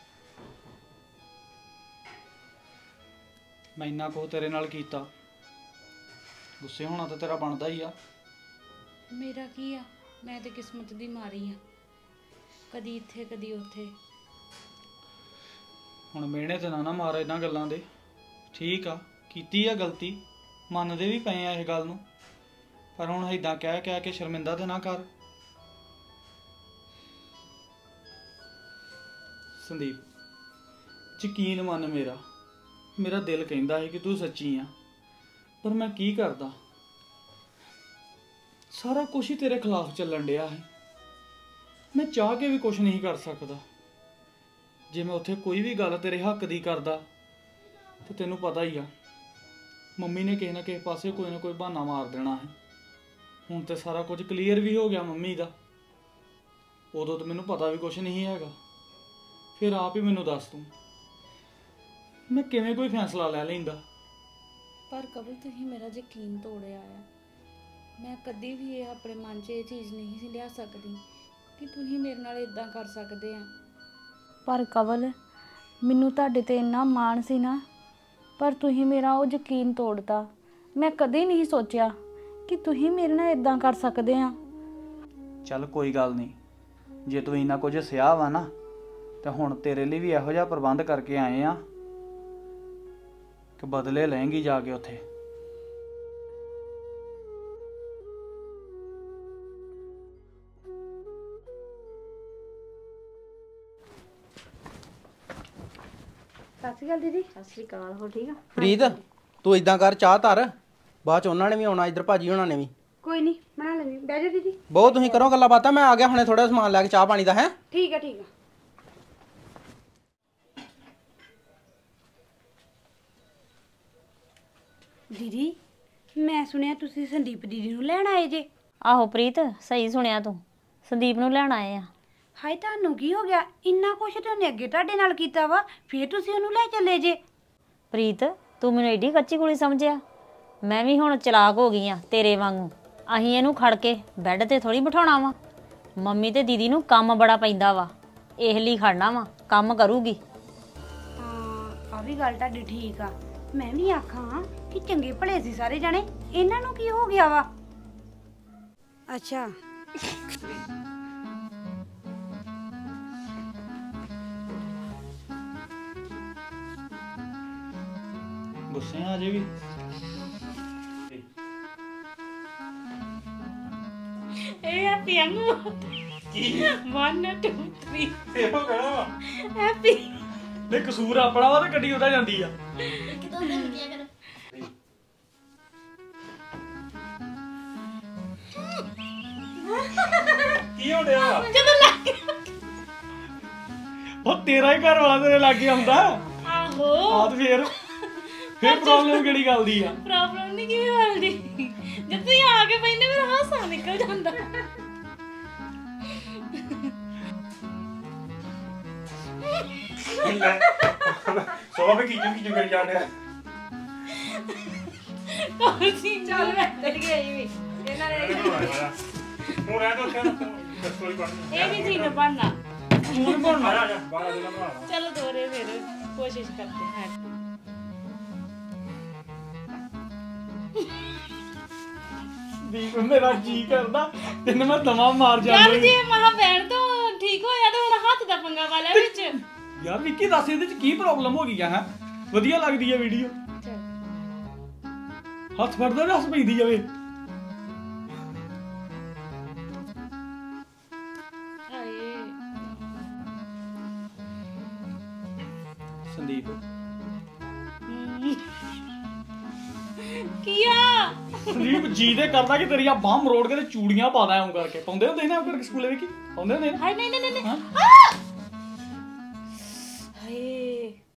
ਮੈਂ ਇੰਨਾ ਕੁ ਤੇਰੇ ਨਾਲ ਕੀਤਾ, ਗੁੱਸੇ ਹੋਣਾ ਤਾਂ ਤੇਰਾ ਬਣਦਾ ਹੀ ਆ। ਮੇਰਾ ਕੀ ਆ, ਮੈਂ ਤੇ ਕਿਸਮਤ ਦੀ ਮਾਰੀ ਆ, ਕਦੀ ਇੱਥੇ ਕਦੀ ਉੱਥੇ। ਹੁਣ ਮਿਹਣੇ ਤੇ ਨਾ ਨਾ ਮਾਰ ਇਹਨਾਂ ਗੱਲਾਂ ਦੇ। ਠੀਕ ਆ, ਕੀਤੀ ਆ ਗਲਤੀ, ਮੰਨਦੇ ਵੀ ਪਏ ਆ ਇਹ ਗੱਲ ਨੂੰ, ਪਰ ਹੁਣ ਏਦਾਂ ਕਹਿ ਕਹਿ ਕੇ ਸ਼ਰਮਿੰਦਾ ਤੇ ਨਾ ਕਰ। ਸੰਦੀਪ, ਯਕੀਨ ਮੰਨ ਮੇਰਾ, ਮੇਰਾ ਦਿਲ ਕਹਿੰਦਾ ਹੈ ਕਿ ਤੂੰ ਸੱਚੀ ਆ, ਪਰ ਮੈਂ ਕੀ ਕਰਦਾ? ਸਾਰਾ ਕੁਝ ਹੀ ਤੇਰੇ ਖਿਲਾਫ ਚੱਲਣ ਡਿਆ ਹੈ। ਮੈਂ ਚਾਹ ਕੇ ਵੀ ਕੁਝ ਨਹੀਂ ਕਰ ਸਕਦਾ। ਜੇ ਮੈਂ ਉੱਥੇ ਕੋਈ ਵੀ ਗੱਲ ਤੇਰੇ ਹੱਕ ਦੀ ਕਰਦਾ ਤੇ ਤੈਨੂੰ ਪਤਾ ਹੀ ਆ, ਮੰਮੀ ਨੇ ਕਿਸੇ ਨਾ ਕਿਸੇ ਪਾਸੇ ਕੋਈ ਨਾ ਕੋਈ ਬਹਾਨਾ ਮਾਰ ਦੇਣਾ ਹੈ। ਹੁਣ ਤੇ ਸਾਰਾ ਕੁਝ ਕਲੀਅਰ ਵੀ ਹੋ ਗਿਆ ਮੰਮੀ ਦਾ। ਉਦੋਂ ਤਾਂ ਮੈਨੂੰ ਪਤਾ ਵੀ ਕੁਝ ਨਹੀਂ ਹੈਗਾ। ਫਿਰ ਆਪ ਹੀ ਮੈਨੂੰ ਦੱਸ ਤੂੰ, ਮੈਂ ਕਿਵੇਂ ਕੋਈ ਫੈਸਲਾ ਲੈ ਲੈਂਦਾ? ਪਰ ਕਬਲ, ਤੁਸੀਂ ਮੇਰਾ ਯਕੀਨ ਤੋੜਿਆ ਆ। ਮੈਂ ਕਦੀ ਵੀ ਇਹ ਆਪਣੇ ਮਨ 'ਚ ਇਹ ਚੀਜ਼ ਨਹੀਂ ਸੀ ਲਿਆ ਸਕਦੀ ਕਿ ਤੁਸੀਂ ਮੇਰੇ ਨਾਲ ਇਦਾਂ ਕਰ ਸਕਦੇ ਆ। ਪਰ ਕਵਲ, ਮੈਨੂੰ ਤੁਹਾਡੇ ਤੇ ਇੰਨਾ ਮਾਣ ਸੀ ਨਾ, ਪਰ ਤੁਸੀਂ ਮੇਰਾ ਉਹ ਯਕੀਨ ਤੋੜਤਾ। ਮੈਂ ਕਦੇ ਨਹੀਂ ਸੋਚਿਆ ਕਿ ਤੁਸੀਂ ਮੇਰੇ ਨਾਲ ਇਦਾਂ ਕਰ ਸਕਦੇ ਆ। ਚੱਲ ਕੋਈ ਗੱਲ ਨਹੀਂ, ਜੇ ਤੂੰ ਇੰਨਾ ਕੁਝ ਸਿਆ ਵਾ ਨਾ, ਤੇ ਹੁਣ ਤੇਰੇ ਲਈ ਵੀ ਇਹੋ ਜਿਹਾ ਪ੍ਰਬੰਧ ਕਰਕੇ ਆਏ ਆ ਕਿ ਬਦਲੇ ਲਏਂਗੀ ਜਾ ਕੇ ਉੱਥੇ। ਸਤਿ ਸ਼੍ਰੀ ਅਕਾਲ ਦੀਦੀ। ਸਤਿ ਸ਼੍ਰੀ ਅਕਾਲ। ਹੋ ਠੀਕ ਆ? ਪ੍ਰੀਤ ਤੂੰ ਇਦਾਂ ਕਰ, ਚਾਹ ਧਰ, ਬਾਅਦ ਚ ਉਹਨਾਂ ਨੇ ਵੀ ਆਉਣਾ, ਇੱਧਰ ਭਾਜੀ ਹੋਣਾ ਨੇ ਵੀ। ਕੋਈ ਨਹੀਂ ਬਣਾ ਲੈਣੀ, ਬਹਿ ਜਾ ਦੀਦੀ। ਬਹੁਤ ਤੁਸੀਂ ਕਰੋ ਗੱਲਾਂ ਬਾਤਾਂ, ਮੈਂ ਆ ਗਿਆ ਹੁਣੇ ਥੋੜਾ ਸਮਾਨ ਲੈ ਕੇ ਚਾਹ ਪਾਣੀ ਦਾ। ਹੈ ਠੀਕ ਆ ਠੀਕ ਆ। ਦੀਦੀ ਮੈਂ ਸੁਣਿਆ ਤੁਸੀਂ ਸੰਦੀਪ ਦੀਦੀ ਨੂੰ ਲੈਣ ਆਏ ਜੇ। ਆਹੋ ਪ੍ਰੀਤ, ਸਹੀ ਸੁਣਿਆ ਤੂੰ, ਸੰਦੀਪ ਨੂੰ ਲੈਣ ਆਏ ਆ। ਹਾਏ ਤੁਹਾਨੂੰ ਕੀ ਹੋ ਗਿਆ? ਇੰਨਾ ਕੁਛ ਤਾਂ ਉਹਨੇ ਅੱਗੇ ਤੁਹਾਡੇ ਨਾਲ ਕੀਤਾ ਵਾ, ਫੇਰ ਤੁਸੀਂ ਉਹਨੂੰ ਲੈ ਚੱਲੇ ਜੇ। ਪ੍ਰੀਤ ਤੂੰ ਮੈਨੂੰ ਏਡੀ ਕੱਚੀ ਕੁੜੀ ਸਮਝਿਆ? ਮੈਂ ਵੀ ਹੁਣ ਚਲਾਕ ਹੋ ਗਈ ਆ ਤੇਰੇ ਵਾਂਗੂ। ਅਸੀਂ ਇਹਨੂੰ ਖੜ ਕੇ ਬੈੱਡ ਤੇ ਥੋੜੀ ਬਿਠਾਉਣਾ ਵਾ। ਮੰਮੀ ਤੇ ਦੀਦੀ ਨੂੰ ਕੰਮ ਬੜਾ ਪੈਂਦਾ ਵਾ, ਇਹ ਲਈ ਖੜਨਾ ਵਾ, ਕੰਮ ਕਰੂਗੀ। ਹਾਂ ਆ ਵੀ ਗੱਲ ਤੁਹਾਡੀ ਠੀਕ ਆ। ਮੈਂ ਵੀ ਆਖਾਂ ਕਿ ਚੰਗੇ ਭਲੇ ਸੀ ਸਾਰੇ ਜਾਣੇ, ਇਹਨਾਂ ਨੂੰ ਕੀ ਹੋ ਗਿਆ ਵਾ? ਅੱਛਾ ਗੁੱਸੇ ਆ ਜੇ ਵੀ ਇਹ ਹੈਪੀ ਵਾਂਗੂ ਕੀ one two three ਇਹੋ ਕਹਿਣਾ ਵਾ। ਹੈਪੀ ਨਹੀਂ ਕਸੂਰ ਆਪਣਾ ਵਾ ਤੇ ਗੱਡੀ ਉਹਦਾ ਜਾਂਦੀ ਆ। ਕਿਦੋਂ ਦੇ ਕੀ ਕਰ ਕੀ ਹੋ ਰਿਹਾ? ਜਦੋਂ ਲੱਗ ਉਹ ਤੇਰਾ ਹੀ ਘਰ ਵਾਲਾ ਤੇਰੇ ਲਾਗੇ ਆਉਂਦਾ। ਆਹੋ ਆ ਤੇ ਫੇਰ ਫੇਰ ਪ੍ਰੋਬਲਮ ਕਿਹੜੀ ਗੱਲ ਦੀ ਆ? ਪ੍ਰੋਬਲਮ ਨਹੀਂ ਕਿਵੇਂ ਹੱਲਦੀ? ਜਦ ਤੁਸੀਂ ਆ ਕੇ ਪੈਂਦੇ ਮੇਰਾ ਹਾਸਾ ਨਿਕਲ ਜਾਂਦਾ। ਸੋ ਵੀ ਕਿਚਨ ਕਿਚਨ ਕਰ ਜਾਂਦੇ ਆ। ਤੁਸੀਂ ਚੱਲ ਬੈਠ ਗਈ ਵੀ ਇਹਨਾਂ ਨੇ ਹੁਣ ਆ ਤਾਂ ਉੱਥੇ ਸਟੋਰੀ ਪੜ੍ਹਨੀ। ਇਹ ਨਹੀਂ ਚੀਜ਼ ਬਣਨਾ। ਹੁਣ ਬਣਨਾ ਆ ਜਾ ਬਾਹਰ ਦੇ ਨਾ ਬਣਾ। ਚਲੋ ਦੋਰੇ ਫਿਰ ਕੋਸ਼ਿਸ਼ करते हैं। ਦੀਪ ਮੇਰਾ ਜੀ ਕਰਦਾ ਤੈਨੂੰ ਮੈਂ ਦਮਾ ਮਾਰ ਜਾਂਦਾ। ਯਾਰ ਜੇ ਮਹਾ ਬੈਣ ਤੋਂ ਠੀਕ ਹੋਇਆ ਤਾਂ ਹੁਣ ਹੱਥ ਦਾ ਪੰਗਾ ਪਾ ਲਿਆ ਵਿੱਚ। ਯਾਰ ਵਿੱਕੀ ਦੱਸ ਇਹਦੇ ਚ ਕੀ ਪ੍ਰੋਬਲਮ ਹੋ ਗਈ ਆ? ਹੈ ਵਧੀਆ ਲੱਗਦੀ ਆ ਵੀਡੀਓ, ਹੱਥ ਫੜਦਾ ਤੇ ਹੱਸ ਪੈਂਦੀ ਜਾਵੇ। ਸੰਦੀਪ ਕੀਆ ਸੰਦੀਪ ਜੀ ਦੇ ਕਰਦਾ ਕਿ ਤੇਰੀ ਆ ਬਾਹ ਮਰੋੜ ਕੇ ਤੇ ਚੂੜੀਆਂ ਪਾ ਦਾਂ ਕਰਕੇ। ਪਾਉਂਦੇ ਹੁੰਦੇ ਨਾ ਕਰਕੇ ਸਕੂਲੇ ਵਿੱਚ ਪਾਉਂਦੇ ਹੁੰਦੇ ਨਾ। ਹਾਏ ਨਹੀਂ ਨਹੀਂ ਨਹੀਂ